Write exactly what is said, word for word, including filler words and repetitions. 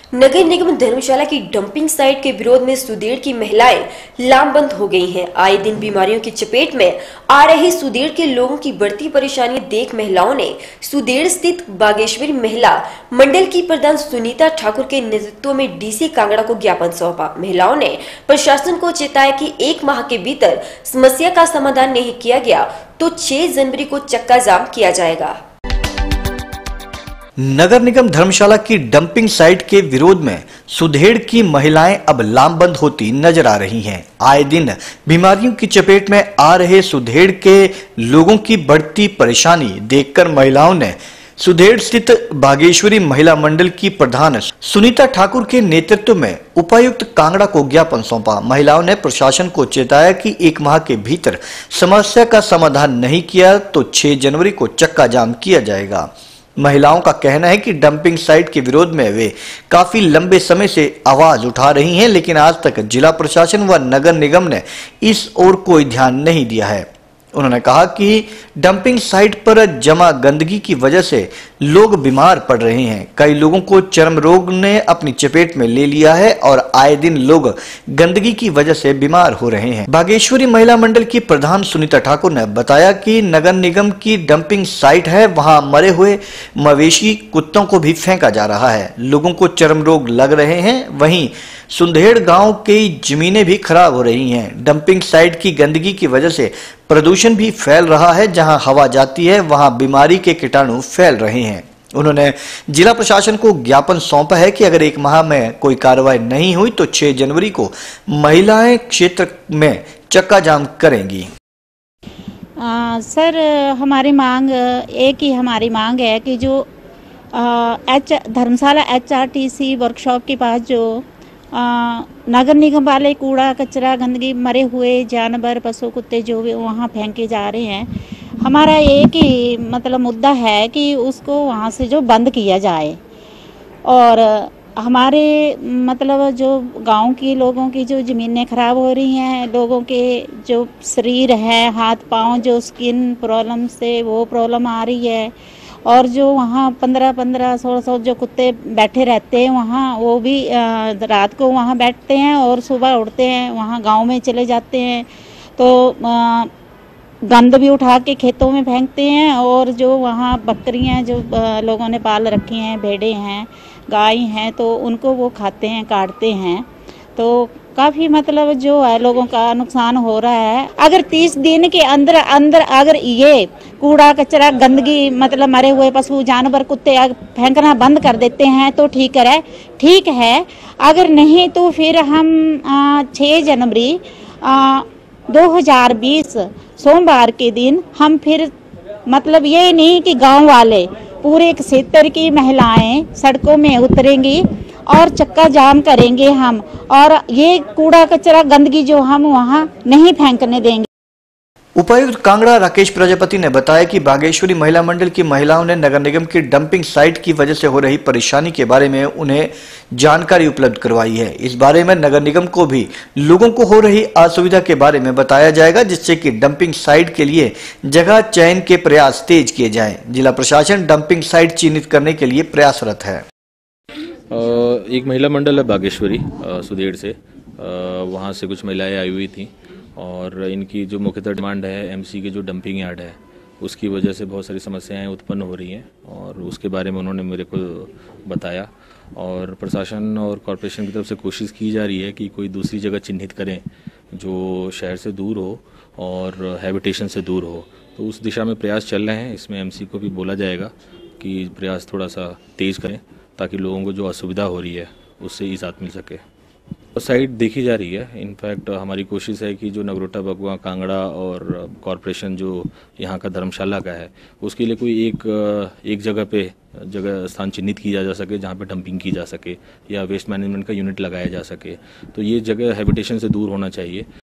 नगर निगम धर्मशाला की dumping site के विरोध में सुदेड़ की महिलाएं लामबंद हो गई हैं। आए दिन बीमारियों की चपेट में आ रहे सुदेड़ के लोगों की बढ़ती परेशानी देख महिलाओं ने सुदेड़ स्थित बागेश्वरी महिला मंडल की प्रधान सुनीता ठाकुर के नेतृत्व में डीसी कांगड़ा को ज्ञापन सौंपा। महिलाओं ने प्रशासन को चेताया कि एक माह के भीतर समस्या का समाधान नहीं किया गया तो छह जनवरी को चक्का जाम किया जाएगा। नगर निगम धर्मशाला की डंपिंग साइट के विरोध में सुदेड़ की महिलाएं अब लामबंद होती नजर आ रही हैं। आए दिन बीमारियों की चपेट में आ रहे सुदेड़ के लोगों की बढ़ती परेशानी देखकर महिलाओं ने सुदेड़ स्थित बागेश्वरी महिला मंडल की प्रधान सुनीता ठाकुर के नेतृत्व में उपायुक्त कांगड़ा को ज्ञापन सौंपा। महिलाओं ने प्रशासन को चेताया कि एक माह के भीतर समस्या का समाधान नहीं किया तो छह जनवरी को चक्का जाम किया जाएगा। महिलाओं का कहना है कि डंपिंग साइट के विरोध में वे काफी लंबे समय से आवाज उठा रही हैं, लेकिन आज तक जिला प्रशासन व नगर निगम ने इस ओर कोई ध्यान नहीं दिया है। उन्होंने कहा कि डंपिंग साइट पर जमा गंदगी की वजह से लोग बीमार पड़ रहे हैं। कई लोगों को चर्म रोग ने अपनी चपेट में ले लिया है और आए दिन लोग गंदगी की वजह से बीमार हो रहे हैं। बागेश्वरी महिला मंडल की प्रधान सुनीता ठाकुर ने बताया कि नगर निगम की डंपिंग साइट है, वहां मरे हुए मवेशी कुत्तों को भी फेंका जा रहा है। लोगों को चर्म रोग लग रहे हैं। वहीं सुंदेड़ गांव की जमीनें भी खराब हो रही हैं। डंपिंग साइट की गंदगी की वजह से प्रदूषण भी फैल रहा है। जहां हवा जाती है वहां बीमारी के कीटाणु फैल रहे हैं। उन्होंने जिला प्रशासन को ज्ञापन सौंपा है कि अगर एक माह में कोई कार्रवाई नहीं हुई तो छह जनवरी को महिलाएं क्षेत्र में चक्का जाम करेंगी। आ, सर हमारी मांग एक ही हमारी मांग है कि जो आ, H Dharamshala H R T C workshop के पास जो आ, नगर निगम वाले कूड़ा कचरा गंदगी मरे हुए जानवर पशु कुत्ते जो भी वहाँ फेंके जा रहे हैं, हमारा एक ही मतलब मुद्दा है कि उसको वहाँ से जो बंद किया जाए। और हमारे मतलब जो गांव के लोगों की जो ज़मीनें ख़राब हो रही हैं, लोगों के जो शरीर है हाथ पांव जो स्किन प्रॉब्लम से वो प्रॉब्लम आ रही है। और जो वहाँ पंद्रह पंद्रह सोलह सौ जो कुत्ते बैठे रहते हैं वहाँ, वो भी रात को वहाँ बैठते हैं और सुबह उठते हैं वहाँ गांव में चले जाते हैं तो गंद भी उठा के खेतों में फेंकते हैं। और जो वहाँ बकरियाँ जो लोगों ने पाल रखी हैं, भेड़ें हैं, गाय हैं, तो उनको वो खाते हैं, काटते हैं। तो काफ़ी मतलब जो है लोगों का नुकसान हो रहा है। अगर तीस दिन के अंदर अंदर अगर ये कूड़ा कचरा गंदगी मतलब मरे हुए पशु जानवर कुत्ते फेंकना बंद कर देते हैं तो ठीक है ठीक है अगर नहीं तो फिर हम छह जनवरी दो हज़ार बीस सोमवार के दिन हम फिर मतलब ये नहीं कि गांव वाले पूरे क्षेत्र की महिलाएं सड़कों में उतरेंगी और चक्का जाम करेंगे हम, और ये कूड़ा कचरा गंदगी जो हम वहाँ नहीं फेंकने देंगे। उपायुक्त कांगड़ा राकेश प्रजापति ने बताया कि बागेश्वरी महिला मंडल की महिलाओं ने नगर निगम की डंपिंग साइट की वजह से हो रही परेशानी के बारे में उन्हें जानकारी उपलब्ध करवाई है। इस बारे में नगर निगम को भी लोगों को हो रही असुविधा के बारे में बताया जाएगा, जिससे कि डंपिंग साइट के लिए जगह चयन के प्रयास तेज किए जाएं। जिला प्रशासन डंपिंग साइट चिन्हित करने के लिए प्रयासरत है। एक महिला मंडल है बागेश्वरी सुदेड़ से, वहाँ से कुछ महिलाएं आई हुई थी और इनकी जो मुख्यतः डिमांड है एमसी के जो डंपिंग यार्ड है उसकी वजह से बहुत सारी समस्याएं उत्पन्न हो रही हैं और उसके बारे में उन्होंने मेरे को बताया। और प्रशासन और कॉरपोरेशन की तरफ से कोशिश की जा रही है कि कोई दूसरी जगह चिन्हित करें जो शहर से दूर हो और हैबिटेशन से दूर हो, तो उस दिशा में प्रयास चल रहे हैं। इसमें एमसी को भी बोला जाएगा कि प्रयास थोड़ा सा तेज़ करें ताकि लोगों को जो असुविधा हो रही है उससे इजाज़त मिल सके। साइट देखी जा रही है। इनफैक्ट हमारी कोशिश है कि जो नगरोटा बगुआ कांगड़ा और कॉरपोरेशन जो यहाँ का धर्मशाला का है उसके लिए कोई एक एक जगह पे जगह स्थान चिन्हित किया जा सके जहाँ पे डंपिंग की जा सके या वेस्ट मैनेजमेंट का यूनिट लगाया जा सके। तो ये जगह हैबिटेशन से दूर होना चाहिए।